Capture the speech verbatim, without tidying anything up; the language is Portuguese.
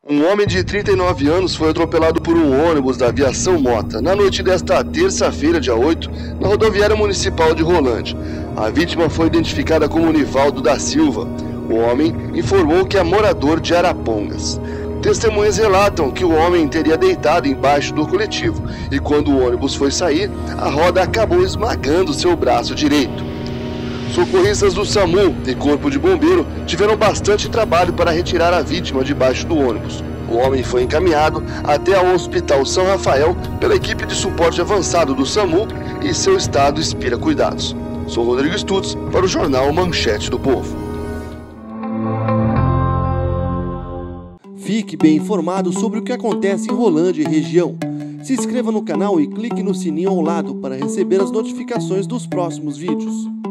Um homem de trinta e nove anos foi atropelado por um ônibus da Aviação Mota na noite desta terça-feira, dia oito, na rodoviária municipal de Rolândia. A vítima foi identificada como Nivaldo da Silva. O homem informou que é morador de Arapongas. Testemunhas relatam que o homem teria deitado embaixo do coletivo e quando o ônibus foi sair, a roda acabou esmagando seu braço direito. Socorristas do SAMU e Corpo de Bombeiro tiveram bastante trabalho para retirar a vítima debaixo do ônibus. O homem foi encaminhado até ao Hospital São Rafael pela equipe de suporte avançado do SAMU e seu estado inspira cuidados. Sou Rodrigo Stutz para o jornal Manchete do Povo. Fique bem informado sobre o que acontece em Rolândia e região. Se inscreva no canal e clique no sininho ao lado para receber as notificações dos próximos vídeos.